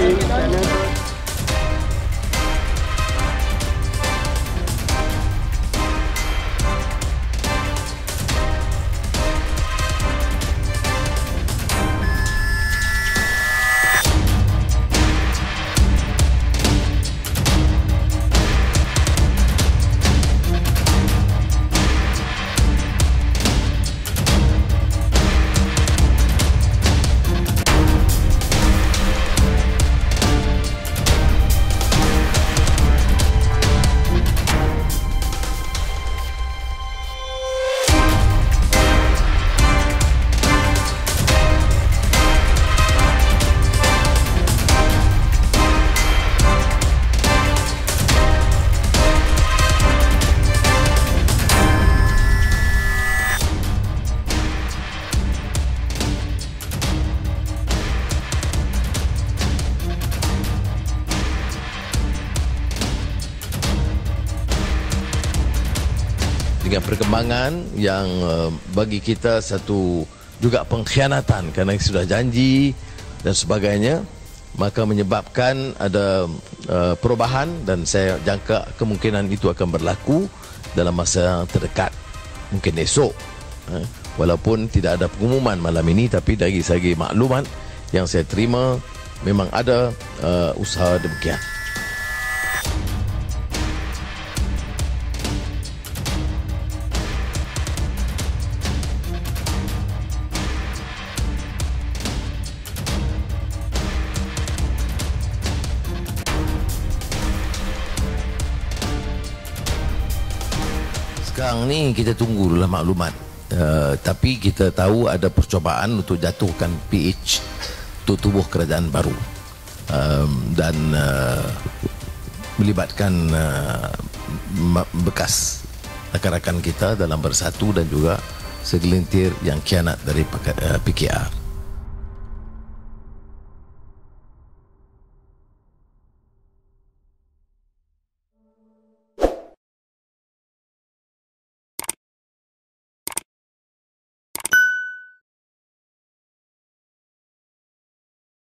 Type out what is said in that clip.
dengan perkembangan yang bagi kita satu juga pengkhianatan kerana sudah janji dan sebagainya, maka menyebabkan ada perubahan dan saya jangka kemungkinan itu akan berlaku dalam masa terdekat, mungkin esok. Walaupun tidak ada pengumuman malam ini, tapi dari segi maklumat yang saya terima memang ada usaha demikian. Sekarang ni kita tunggu dulu maklumat. Tapi kita tahu ada percobaan untuk jatuhkan PH untuk tubuh kerajaan baru, dan melibatkan bekas rakan-rakan kita dalam Bersatu dan juga segelintir yang khianat dari PKR.